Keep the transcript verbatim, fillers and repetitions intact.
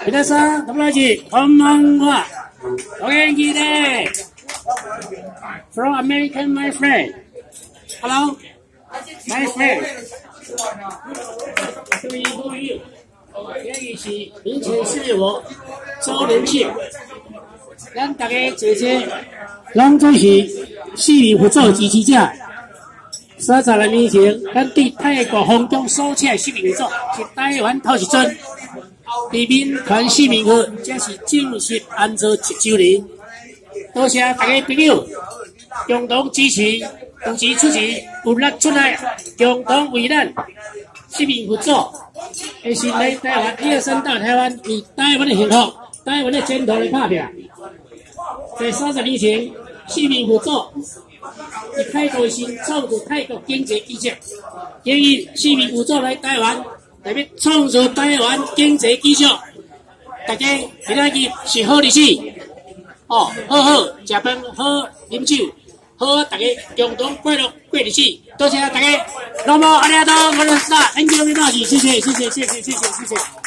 皆さん、友達、こんばんは。お元気で。From American, my friend. Hello, my friend. Who are you? Who are you? 这里是民权是我周仁庆。咱大家坐坐，咱做是市民合作支持者。三十来年前，咱对泰国方中所请的市民合作是台湾头一尊。伫民团市民会，这是正式安做一周年。多谢大家朋友共同支持，有钱出钱，有力出力，共同为咱市民合作。会是来台湾一二三到台湾，为台湾的幸福、台湾的前途来打拼。在三十年前，市民合作以泰国心创造泰国经济基础，建议市民合作来台湾。特别创造台湾经济基础，大家今仔日是好日子，哦，好好食饭，好饮酒，好大家共同快乐过日子。多谢大家，那么阿里阿多，我是大，很久没到齐，谢谢谢谢谢谢谢谢谢谢。